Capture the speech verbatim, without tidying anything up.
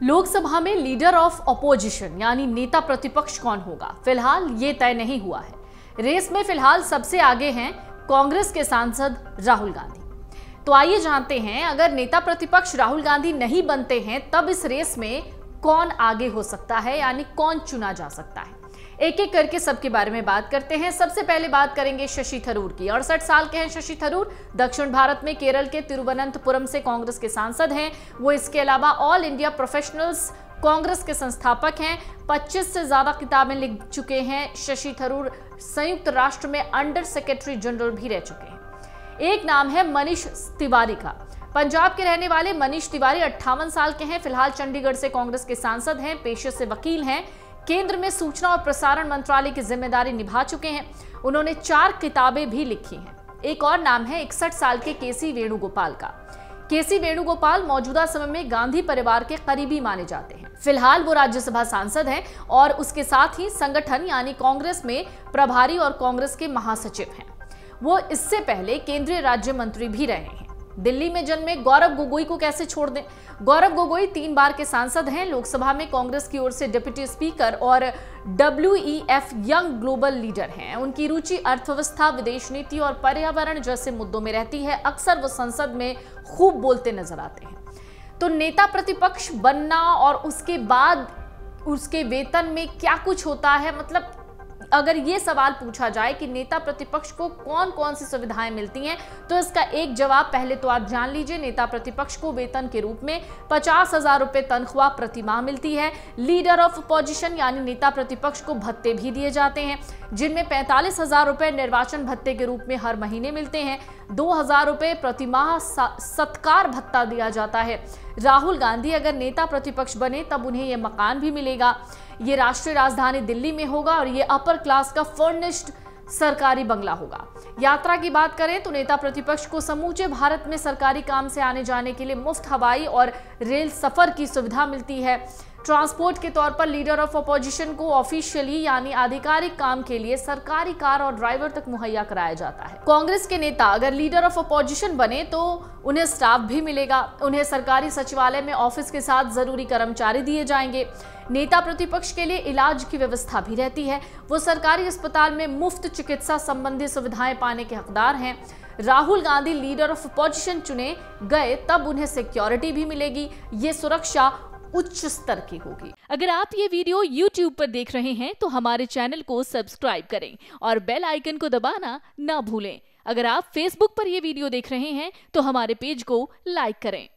लोकसभा में leader of opposition यानी नेता प्रतिपक्ष कौन होगा, फिलहाल ये तय नहीं हुआ है। रेस में फिलहाल सबसे आगे हैं कांग्रेस के सांसद राहुल गांधी। तो आइए जानते हैं, अगर नेता प्रतिपक्ष राहुल गांधी नहीं बनते हैं तब इस रेस में कौन आगे हो सकता है, यानी कौन चुना जा सकता है। एक एक करके सबके बारे में बात करते हैं। सबसे पहले बात करेंगे शशि थरूर की। अड़सठ साल के हैं शशि थरूर। दक्षिण भारत में केरल के तिरुवनंतपुरम से कांग्रेस के सांसद हैं। वो इसके अलावा ऑल इंडिया प्रोफेशनल्स कांग्रेस के संस्थापक हैं। पच्चीस से ज्यादा किताबें लिख चुके हैं शशि थरूर। संयुक्त राष्ट्र में अंडर सेक्रेटरी जनरल भी रह चुके हैं। एक नाम है मनीष तिवारी का। पंजाब के रहने वाले मनीष तिवारी अट्ठावन साल के हैं। फिलहाल चंडीगढ़ से कांग्रेस के सांसद हैं। पेशे से वकील हैं। केंद्र में सूचना और प्रसारण मंत्रालय की जिम्मेदारी निभा चुके हैं। उन्होंने चार किताबें भी लिखी हैं। एक और नाम है इकसठ साल के केसी वेणुगोपाल का। केसी वेणुगोपाल मौजूदा समय में गांधी परिवार के करीबी माने जाते हैं। फिलहाल वो राज्यसभा सांसद हैं और उसके साथ ही संगठन यानी कांग्रेस में प्रभारी और कांग्रेस के महासचिव हैं। वो इससे पहले केंद्रीय राज्य मंत्री भी रहे हैं। दिल्ली में जन्मे गौरव गोगोई को कैसे छोड़ दें। गौरव गोगोई तीन बार के सांसद हैं। लोकसभा में कांग्रेस की ओर से डिप्टी स्पीकर और W E F young global leader हैं। उनकी रुचि अर्थव्यवस्था, विदेश नीति और पर्यावरण जैसे मुद्दों में रहती है। अक्सर वो संसद में खूब बोलते नजर आते हैं। तो नेता प्रतिपक्ष बनना और उसके बाद उसके वेतन में क्या कुछ होता है, मतलब अगर ये सवाल पूछा जाए कि नेता प्रतिपक्ष को कौन कौन सी सुविधाएं मिलती हैं, तो इसका एक जवाब पहले तो आप जान लीजिए। नेता प्रतिपक्ष को वेतन के रूप में पचास हजार रुपए तनख्वाह प्रति माह मिलती है। लीडर ऑफ अपोजिशन यानी नेता प्रतिपक्ष को भत्ते भी दिए जाते हैं, जिनमें पैंतालीस हजार रुपए निर्वाचन भत्ते के रूप में हर महीने मिलते हैं। दो हजार रुपए प्रति माह सत्कार भत्ता दिया जाता है। राहुल गांधी अगर नेता प्रतिपक्ष बने तब उन्हें यह मकान भी मिलेगा। ये राष्ट्रीय राजधानी दिल्ली में होगा और ये अपर क्लास का फर्निश्ड सरकारी बंगला होगा। यात्रा की बात करें तो नेता प्रतिपक्ष को समूचे भारत में सरकारी काम से आने जाने के लिए मुफ्त हवाई और रेल सफर की सुविधा मिलती है। ट्रांसपोर्ट के तौर पर लीडर ऑफ अपोजिशन को ऑफिशियली यानी आधिकारिक काम के लिए सरकारी कार और ड्राइवर तक मुहैया कराया जाता है। कांग्रेस के नेता अगर लीडर ऑफ अपोजिशन बने तो उन्हें स्टाफ भी मिलेगा। उन्हें सरकारी सचिवालय में ऑफिस के साथ जरूरी कर्मचारी दिए जाएंगे। नेता प्रतिपक्ष के लिए इलाज की व्यवस्था भी रहती है। वो सरकारी अस्पताल में मुफ्त चिकित्सा संबंधी सुविधाएं पाने के हकदार हैं। Rahul Gandhi leader of opposition चुने गए तब उन्हें सिक्योरिटी भी मिलेगी। ये सुरक्षा उच्च स्तर की होगी। अगर आप ये वीडियो यूट्यूब पर देख रहे हैं तो हमारे चैनल को सब्सक्राइब करें और बेल आइकन को दबाना ना भूलें। अगर आप फेसबुक पर ये वीडियो देख रहे हैं तो हमारे पेज को लाइक करें।